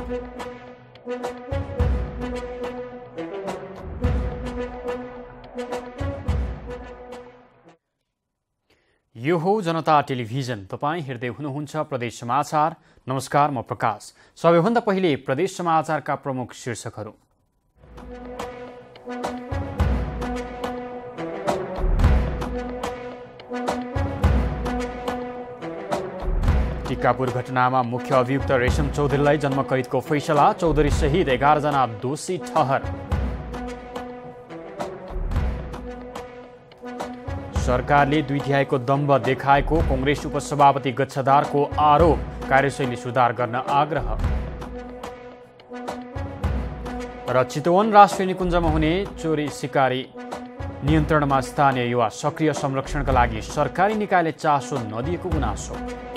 यो हो जनता टेलिभिजन। तपाईँ हेर्दै हुनुहुन्छ प्रदेश समाचार। नमस्कार, म प्रकाश। सबैभन्दा पहिले प्रदेश समाचारका प्रमुख शीर्षकहरू। टिकापुर घटनामा मुख्य अभियुक्त रेशम चौधरीलाई जन्मकैदको फैसला। चौधरी सहित 11 जना दोषी ठहर। सरकारले 2 तिहाईको दम्भ देखाएको कांग्रेस उपसभापति गच्छदारको आरोप। कार्यशैली सुधार गर्न आग्रह। र चितवन राष्ट्रिय निकुञ्जमा हुने चोरी सिकारी नियन्त्रणमा स्थानीय युवा सक्रिय संरक्षणका लागि सरकारी निकायले चासो नदिएको गुनासो।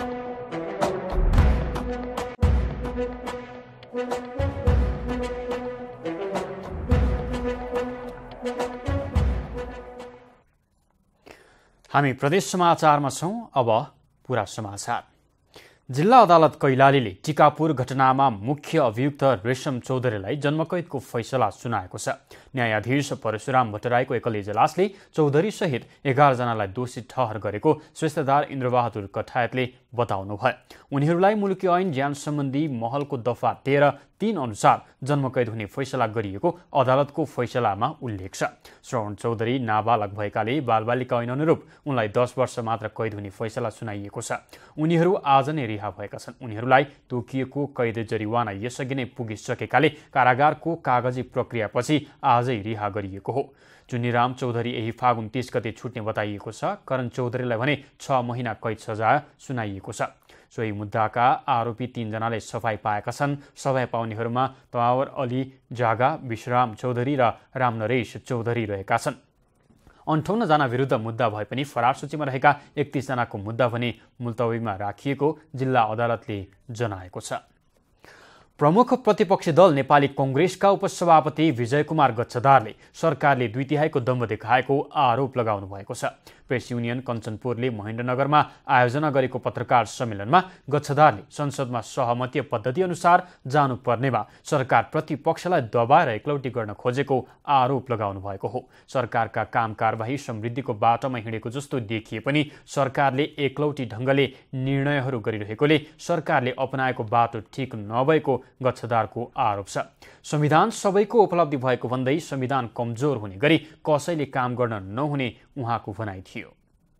हामी प्रदेश समाचारमा छौं। अब पूरा समाचार। जिल्ला अदालत कैलालीले टिकापुर घटनामा मुख्य अभियुक्त रेशम चौधरीलाई जन्मकैदको फैसला सुनाएको छ। न्यायाधीश परशुराम भट्टराईको एकल इजलासले चौधरी सहित 11 जनालाई दोषी ठहर गरेको स्वेस्तादार इन्द्रबहादुर कठायतले बताउनुभयो। उनीहरूलाई मुलुकी ऐन ज्यान सम्बन्धी महलको दफा 13(3) अनुसार जन्मकैद हुने फैसला गरिएको अदालतको फैसलामा उल्लेख छ। श्रवण चौधरी नाबालक भएकाले बालबालिका ऐन अनुरूप उनलाई 10 वर्ष मात्र कैद हुने फैसला सुनाइएको छ। उनीहरू आज नै रिहा भएका छन्। उनीहरूलाई तोकिएको कैद जरिवाना यसअघि नै पुगिसकेकाले कारागारको कागजी प्रक्रियापछि आजै रिहा गरिएको हो। चुनीराम चौधरी यही फागुन 30 गते छुट्ने बताइएको छ। करण चौधरीलाई भने 6 महिना कैद सजाय सुनाइएको छ। सोही मुद्दाका आरोपी 3 जनाले सफाई पाएका छन्। सफाई पाउनेहरूमा तमावर अली जागा, विश्राम चौधरी र रामनरेश चौधरी रहेका छन्। 58 जना विरुद्ध मुद्दा भए पनि फरार सूचीमा रहेका 31 जनाको मुद्दा भने मुल्तवीमा राखिएको जिल्ला अदालतले जनाएको छ। प्रमुख प्रतिपक्षी दल नेपाली कांग्रेसका उपसभापति विजय कुमार गच्छदारले सरकारले 2 तिहाईको दम्भ देखाएको आरोप लगाउनु भएको छ। प्रेस युनियन कञ्चनपुरले महेन्द्रनगरमा आयोजना गरेको पत्रकार सम्मेलनमा गच्छदारले संसदमा सहमति पद्धति अनुसार जानुपर्नेमा सरकार प्रतिपक्षलाई दबाएर एकलौटी गर्न खोजेको आरोप लगाउनु भएको हो। सरकारका काम कारबाही समृद्धिको बाटोमा हिँडेको जस्तो देखिए पनि सरकारले एकलौटी ढङ्गले निर्णयहरू गरिरहेकोले सरकारले अपनाएको बाटो ठिक नभएको गच्छदारको आरोप छ। संविधान सबैको उपलब्धि भएको भन्दै संविधान कमजोर हुने गरी कसैले काम गर्न नहुने उहाँको भनाइ थियो।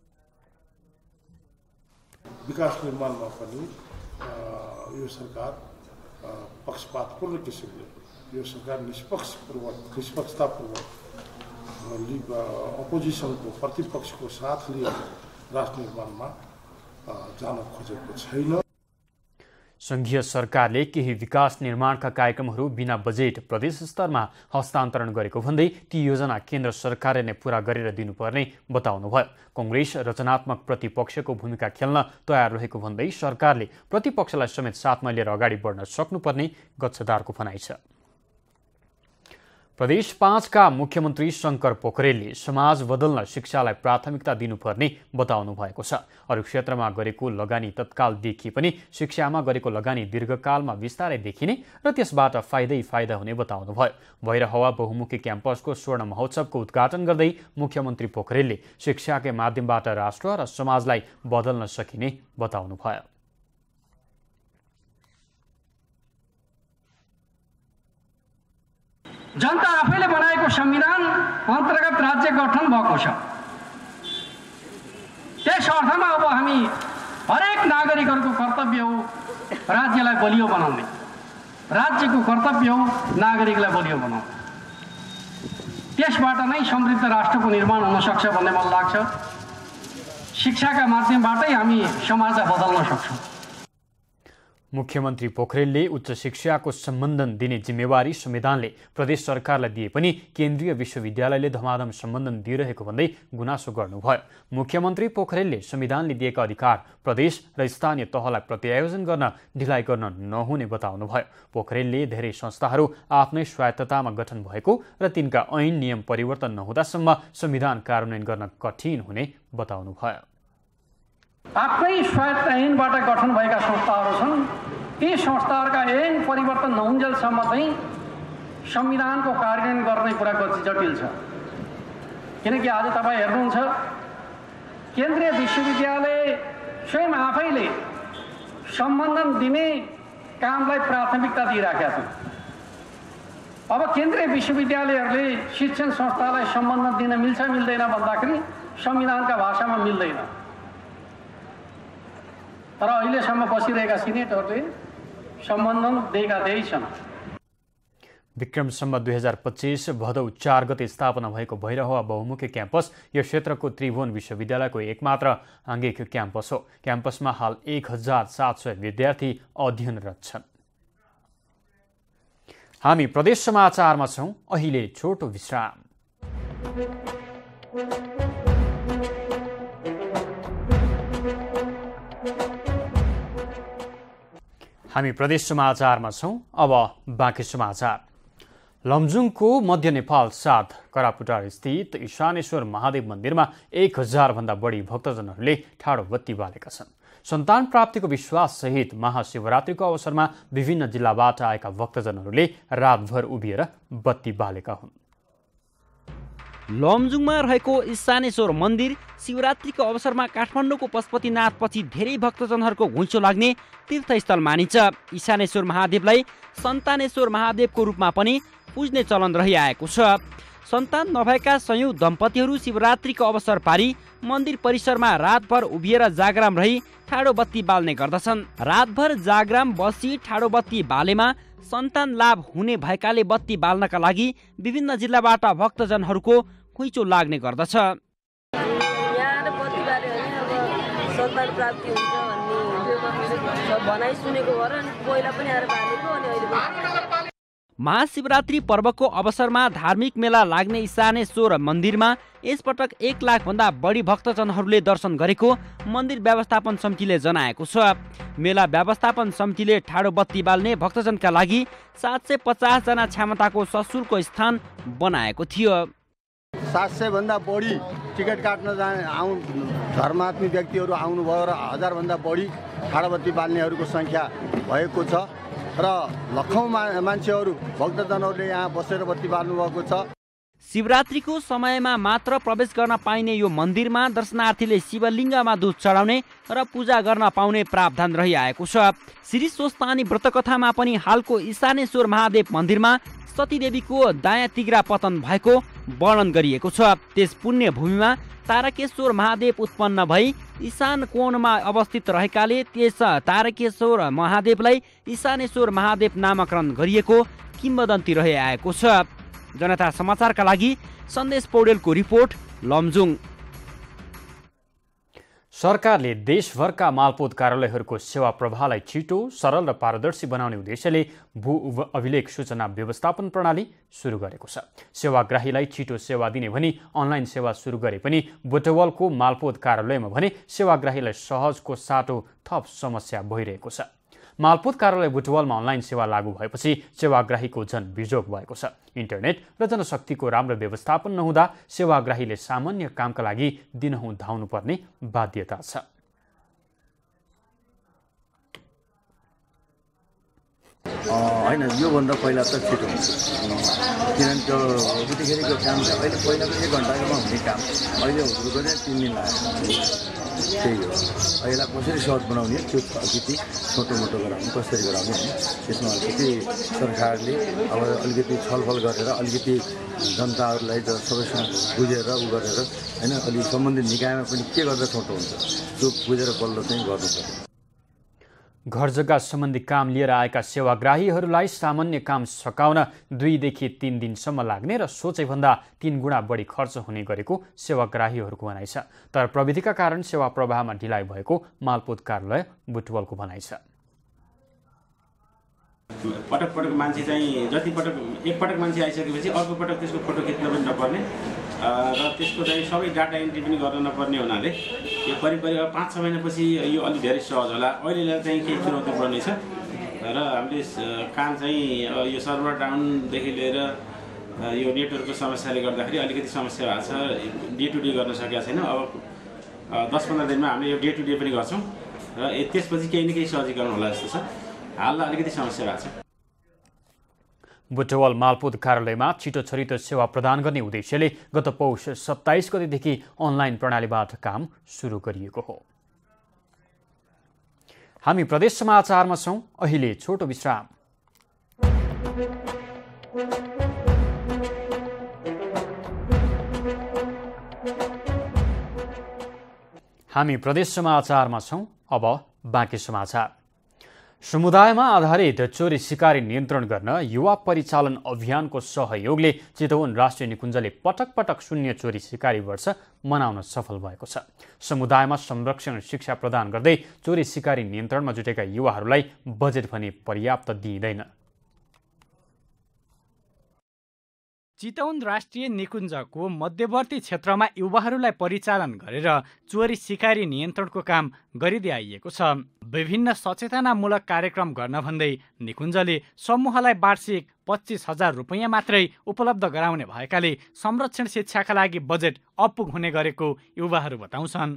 विकास निर्माणमा पनि यो सरकार पक्षपातपूर्ण किसिमले यो सरकार निष्पक्षतापूर्वक अपोजिसनको प्रतिपक्षको साथ लिएर राष्ट्र निर्माणमा जान खोजेको छैन। संघीय सरकारले केही विकास निर्माणका कार्यक्रमहरू बिना बजेट प्रदेश स्तरमा हस्तान्तरण गरेको भन्दै ती योजना केन्द्र सरकारले नै पूरा गरेर दिनुपर्ने बताउनुभयो। कांग्रेस रचनात्मक प्रतिपक्षको भूमिका खेल्न तयार रहेको भन्दै सरकारले प्रतिपक्षलाई समेत साथमा लिएर अगाडि बढ्न सक्नुपर्ने गच्छदारको भनाइ छ। प्रदेश 5 का मुख्यमन्त्री शंकर पोखरेलले समाज बदल्न शिक्षालाई प्राथमिकता दिनुपर्ने बताउनु भएको छ। अरू क्षेत्रमा गरेको लगानी तत्काल देखिए पनि शिक्षामा गरेको लगानी दीर्घकालमा विस्तारै देखिने र त्यसबाट फाइदा हुने बताउनु भयो। भैरहवा बहुमुखी क्याम्पसको स्वर्ण महोत्सवको उद्घाटन गर्दै मुख्यमन्त्री पोखरेलले शिक्षाकै माध्यमबाट राष्ट्र र समाजलाई बदल्न सकिने बताउनु भयो। जनता आफैले बनाएको संविधान अन्तर्गत राज्य गठन भएको छ। त्यस अर्थमा अब हामी हरेक नागरिकहरूको कर्तव्य हो राज्यलाई बलियो बनाउने, राज्यको कर्तव्य हो नागरिकलाई बलियो बनाउने। त्यसबाट नै समृद्ध राष्ट्रको निर्माण हुन सक्छ भन्ने मलाई लाग्छ। शिक्षाका माध्यमबाटै हामी समाजलाई बदल्न सक्छौँ। मुख्यमन्त्री पोखरेलले उच्च शिक्षाको सम्बन्धन दिने जिम्मेवारी संविधानले प्रदेश सरकारलाई दिए पनि केन्द्रीय विश्वविद्यालयले धमाधम सम्बन्धन दिइरहेको भन्दै गुनासो गर्नुभयो। मुख्यमन्त्री पोखरेलले संविधानले दिएका अधिकार प्रदेश र स्थानीय तहलाई प्रत्यायोजन गर्न ढिलाइ गर्न नहुने बताउनुभयो। पोखरेलले धेरै संस्थाहरू आफ्नै स्वायत्ततामा गठन भएको र तिनका ऐन नियम परिवर्तन नहुँदासम्म संविधान कार्यान्वयन गर्न कठिन हुने बताउनुभयो। आफ्नै स्वायत्त ऐनबाट गठन भएका संस्थाहरू छन्, यी संस्थाहरूका ऐन परिवर्तन नहुन्जेलसम्म चाहिँ संविधानको कार्यान्वयन गर्ने कुरा कति जटिल छ। किनकि आज तपाईँ हेर्नुहुन्छ केन्द्रीय विश्वविद्यालय स्वयं आफैले सम्बन्धन दिने कामलाई प्राथमिकता दिइराखेका छन्। अब केन्द्रीय विश्वविद्यालयहरूले शिक्षण संस्थालाई सम्बन्धन दिन मिल्छ मिल्दैन भन्दाखेरि संविधानका भाषामा मिल्दैन। तर अहिलेसम्म बसिरहेका सिनेटहरूले सम्बन्धन दिएका छन्। विक्रम सम्वत 2025 भदौ 4 गते स्थापना भएको भैरहवा बहुमुखी क्याम्पस यो क्षेत्रको त्रिभुवन विश्वविद्यालयको एकमात्र आङ्गिक क्याम्पस हो। क्याम्पसमा हाल 1700 विद्यार्थी अध्ययनरत छन्। हामी प्रदेश समाचारमा छौं, अहिले छोटो विश्राम। हामी प्रदेश समाचारमा छौं, अब बाँकी समाचार। लमजुङको मध्य नेपाल 7 करापुटार स्थित ईशानेश्वर महादेव मन्दिरमा 1000 भन्दा बढी भक्तजनहरूले ठाडो बत्ती बालेका छन्। सन्तान प्राप्तिको विश्वास सहित महाशिवरात्रिको अवसरमा विभिन्न जिल्लाबाट आएका भक्तजनहरूले रातभर उभिएर बत्ती बालेका हुन्। लमजुङमा रहेको ईशानेश्वर मन्दिर शिवरात्रिको अवसरमा काठमाडौँको पशुपतिनाथपछि धेरै भक्तजनहरूको घुइँचो लाग्ने तीर्थस्थल मानिन्छ। ईशानेश्वर महादेवलाई सन्तानेश्वर महादेवको रूपमा पनि पुज्ने चलन रहिआएको छ। सन्तान नभएका सयौं दम्पतिहरू शिवरात्रिको अवसर पारी मन्दिर परिसरमा रातभर उभिएर जागराम रही ठाडो बत्ती बाल्ने गर्दछन्। रातभर जागराम बसी ठाडो बत्ती बालेमा सन्तान लाभ हुने भएकाले बत्ती बाल्नका लागि विभिन्न जिल्लाबाट भक्तजनहरूको घुइँचो लाग्ने गर्दछ। यहाँ बत्ती बाल्यो भने अब सन्तान प्राप्ति हुन्छ भन्ने भनाइ सुनेको भएर पहिला पनि आएर बालेको अनि अहिले महाशिवरात्रि पर्वको अवसरमा धार्मिक मेला लाग्ने ईशानेश्वर मन्दिरमा यसपटक 1 लाख भन्दा बढी भक्तजनहरूले दर्शन गरेको मन्दिर व्यवस्थापन समितिले जनाएको छ। मेला व्यवस्थापन समितिले ठाडो बत्ती बाल्ने भक्तजनका लागि 750 जना क्षमताको सशुल्क स्थान बनाएको थियो। 700 भन्दा बढी टिकट काट्न धर्मात्मी व्यक्तिहरू आउनुभयो र 1000 भन्दा बढी ठाडो बत्ती बाल्नेहरूको संख्या भएको छ र लाखौं मान्छेहरू भक्तजनहरूले यहाँ बसेर बत्ती बाल्नु भएको छ। शिवरात्रिको समयमा मात्र प्रवेश गर्न पाइने यो मन्दिरमा दर्शनार्थीले शिवलिङ्गमा दुध चढाउने र पूजा गर्न पाउने प्रावधान रहिआएको छ। श्री स्वस्तानी व्रतकथामा पनि हालको ईशानेश्वर महादेव मन्दिरमा सतीदेवीको दायाँ तिग्रा पतन भएको वर्णन गरिएको छ। त्यस पुण्य भूमिमा तारकेश्वर महादेव उत्पन्न भई ईशान कोणमा अवस्थित रहेकाले त्यस तारकेश्वर महादेवलाई ईशानेश्वर महादेव नामकरण गरिएको किम्वदन्ती रहिआएको छ। जनता समाचारका लागि सन्देश पौडेलको रिपोर्ट, लमजुङ। सरकारले देशभरका मालपोत कार्यालयहरूको सेवा प्रवाहलाई छिटो, सरल र पारदर्शी बनाउने उद्देश्यले भू अभिलेख सूचना व्यवस्थापन प्रणाली सुरु गरेको छ। सेवाग्राहीलाई छिटो सेवा दिने भनी अनलाइन सेवा सुरु गरे पनि बुटवलको मालपोत कार्यालयमा भने सेवाग्राहीलाई सहजको साटो थप समस्या भइरहेको छ। मालपोत कार्यालय बुटवलमा अनलाइन सेवा लागू भएपछि सेवाग्राहीको झन बिजोग भएको छ। इन्टरनेट र जनशक्तिको राम्रो व्यवस्थापन नहुँदा सेवाग्राहीले सामान्य कामका लागि दिनहुँ धाउनुपर्ने बाध्यता छ। होइन, योभन्दा पहिला त छिटो हुन्छ, किनभने त्यो उतिखेरिको काम चाहिँ अहिले पहिलाको 1 घन्टामा हुने काम अहिले हुँदो गरे 3 दिन लाग्यो। त्यही हो, अहिले कसरी सहज बनाउने, त्यो अलिकति छोटो मोटो गराउने, कसरी गराउने होइन, त्यसमा अलिकति सरकारले अब अलिकति छलफल गरेर अलिकति जनताहरूलाई सबैसँग बुझेर गरेर होइन, अलिक सम्बन्धित निकायमा पनि के गर्दा छोटो हुन्छ त्यो बुझेर बल्ल चाहिँ गर्नुपर्छ। घर जग्गा सम्बन्धी काम लिएर आएका सेवाग्राहीहरूलाई सामान्य काम सकाउन 2 देखि 3 दिनसम्म लाग्ने र सोचेभन्दा 3 गुणा बढी खर्च हुने गरेको सेवाग्राहीहरूको भनाइ छ। तर प्रविधिका कारण सेवा प्रवाहमा ढिलाइ भएको मालपोत कार्यालय बुटवलको भनाइ छ। पटक पटक मान्छे चाहिँ एक पटक मान्छे आइसकेपछि अर्को पटक त्यसको फोटो खिच्न पनि नपर्ने र त्यसको चाहिँ सबै डाटा एन्ट्री पनि गर्न नपर्ने हुनाले यो करिब 5-6 महिनापछि यो अलि धेरै सहज होला। अहिले चाहिँ केही चुनौती पर्नेछ र हामीले काम चाहिँ यो सर्भर डाउनदेखि लिएर यो नेटवर्कको समस्याले गर्दाखेरि अलिकति समस्या भएको छ, डे टु डे गर्न सकेका छैनौँ। अब 10-15 दिनमा हामीले यो डे टु डे पनि गर्छौँ र त्यसपछि केही न केही सहजीकरण होला जस्तो छ। हाल अलिकति समस्या भएको छ। बुटवल मालपोत कार्यालयमा छिटो छरितो सेवा प्रदान गर्ने उद्देश्यले गत पौष 27 गतेदेखि अनलाइन प्रणालीबाट काम सुरु गरिएको हो। हामी प्रदेश समाचारमा छौं, अहिले छोटो विश्राम। हामी प्रदेश समाचारमा छौं, अब बाँकी समाचार। समुदायमा आधारित चोरी सिकारी नियन्त्रण गर्न युवा परिचालन अभियानको सहयोगले चितवन राष्ट्रिय निकुञ्जले पटक पटक शून्य चोरी सिकारी वर्ष मनाउन सफल भएको छ। समुदायमा संरक्षण शिक्षा प्रदान गर्दै चोरी सिकारी नियन्त्रणमा जुटेका युवाहरूलाई बजेट भने पर्याप्त दिइँदैन। चितवन राष्ट्रिय निकुञ्जको मध्यवर्ती क्षेत्रमा युवाहरूलाई परिचालन गरेर चोरी सिकारी नियन्त्रणको काम गरिँदै आइएको छ। विभिन्न सचेतनामूलक कार्यक्रम गर्न भन्दै निकुञ्जले समूहलाई वार्षिक 25,000 रुपैयाँ मात्रै उपलब्ध गराउने भएकाले संरक्षण शिक्षाका लागि बजेट अपुग हुने गरेको युवाहरू बताउँछन्।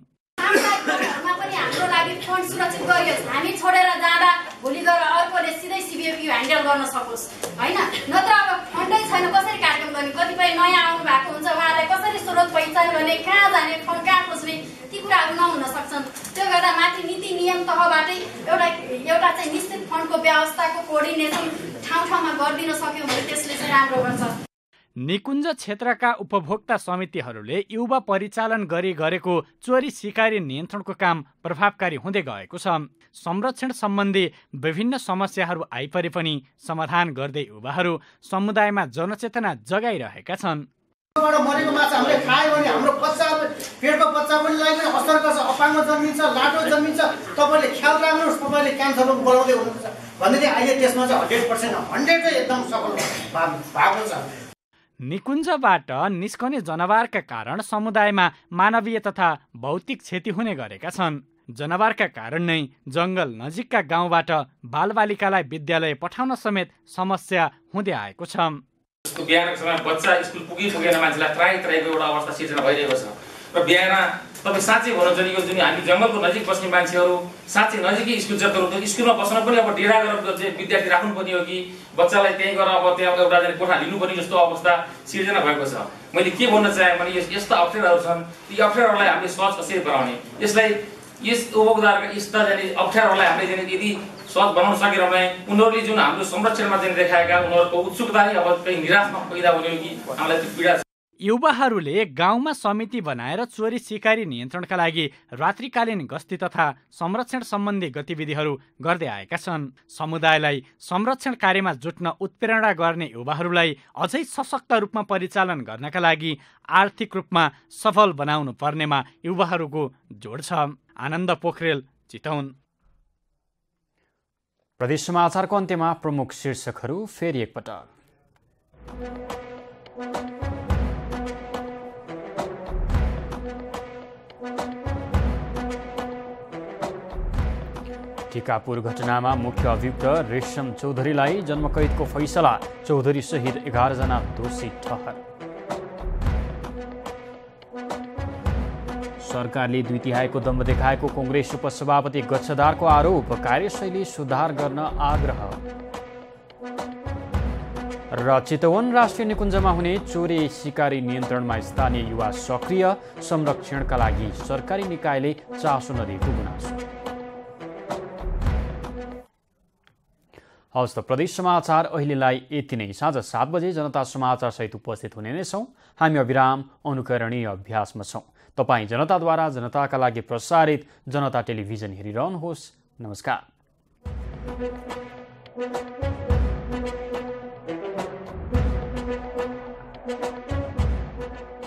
हाम्रो लागि फन्ड सुरक्षित गरियोस्, हामी छोडेर जाँदा भोलि गएर अर्कोले सिधै सिबिएफयु ह्यान्डल गर्न सकोस्, हैन? नत्र अब फन्डै छैन कसरी कार्यक्रम गर्ने? कतिपय नयाँ आउनु भएको हुन्छ, उहाँलाई कसरी स्रोत पहिचान गर्ने, कहाँ जाने, फन्ड कहाँ खोज्ने, ती कुराहरू नहुन सक्छन्। त्यो गर्दा माथि नीति नियम तहबाटै एउटा चाहिँ निश्चित फन्डको व्यवस्थाको कोअर्डिनेसन ठाउँ ठाउँमा गरिदिन सक्यौँ भने त्यसले चाहिँ राम्रो हुन्छ। निकुञ्ज क्षेत्रका उपभोक्ता समितिहरूले युवा परिचालन गरेको चोरी सिकारी नियन्त्रणको काम प्रभावकारी हुँदै गएको छ। संरक्षण सम्बन्धी विभिन्न समस्याहरू आइपरे पनि समाधान गर्दै युवाहरू समुदायमा जनचेतना जगाइरहेका छन्। मरेको माछा हामीले खायो भने हाम्रो बच्चा पेटको बच्चा पनि असर गर्छ, अपाङ्ग जन्मिन्छ, लाटो जन्मिन्छ। तपाईँले ख्याल राख्नुहोस्, तपाईँले क्यान्सर रोग बढाउँदै हुनुहुन्छ भनेदेखि अहिले त्यसमा चाहिँ 100% 100 चाहिँ एकदम सफल भएको छ। निकुञ्जबाट निस्कने जनावरका कारण समुदायमा मानवीय तथा भौतिक क्षति हुने गरेका छन्। जनावरका कारण नै जंगल नजिकका गाउँबाट बालबालिकालाई विद्यालय पठाउन समेत समस्या हुँदै आएको छ। बिहानको समय बच्चा स्कुल पुगेन मान्छेलाई त्राईको एउटा अवस्था सिर्जना भइरहेको छ र बिहान तपाईँ साँच्चै भन्नुहुन्छ भने यो जुन हामी जङ्गलको नजिक बस्ने मान्छेहरू साँच्चै नजिकै स्कुल जस्तो स्कुलमा बस्न पनि अब डेरा गरेर विद्यार्थी राख्नुपर्ने हो कि बच्चालाई त्यहीँ गएर अब त्यहाँ एउटा कोठा लिनुपर्ने जस्तो अवस्था सिर्जना भएको छ। मैले के भन्न चाहेँ भने यस्ता अप्ठ्याराहरू छन्, यी अप्ठ्याराहरूलाई हामीले सहज कसरी बनाउने, यस उपभोक्ताहरूका यस्ता जाने अप्ठ्याराहरूलाई हामीले यदि सहज बनाउन सकेन भने उनीहरूले जुन हाम्रो संरक्षणमा चाहिँ देखाएका उनीहरूको उत्सुकता अब कहीँ निराशमा पैदा हुने हो कि हामीलाई त्यो पीडा छ। युवाहरूले गाउँमा समिति बनाएर चोरी सिकारी नियन्त्रणका लागि रात्रिकालीन गस्ती तथा संरक्षण सम्बन्धी गतिविधिहरू गर्दै आएका छन्। समुदायलाई संरक्षण कार्यमा जुट्न उत्प्रेरणा गर्ने युवाहरूलाई अझै सशक्त रूपमा परिचालन गर्नका लागि आर्थिक रूपमा सफल बनाउनु पर्नेमा युवाहरूको जोड छ। आनन्द पोखरेल, चितवन। प्रदेश समाचारको अन्त्यमा प्रमुख शीर्षकहरू फेरि एकपटक। टिकापुर घटनामा मुख्य अभियुक्त रेशम चौधरीलाई जन्मकैदको फैसला, चौधरी सहित 11 जना दोषी ठहर। सरकारले 2 तिहाईको दम्भ देखाएको कांग्रेस उपसभापति गच्छदारको आरोप, कार्यशैली सुधार गर्न आग्रह। र चितवन राष्ट्रिय निकुञ्जमा हुने चोरी सिकारी नियन्त्रणमा स्थानीय युवा सक्रिय, संरक्षणका लागि सरकारी निकायले चासो नदिएको गुनासो। हवस् त प्रदेश समाचार अहिलेलाई यति नै। साँझ 7 बजे जनता समाचार सहित उपस्थित हुने नै छौँ। हामी अविराम अनुकरणीय अभ्यासमा छौँ। तपाईँ जनताद्वारा जनताका लागि प्रसारित जनता टेलिभिजन हेरिरहनुहोस्। नमस्कार।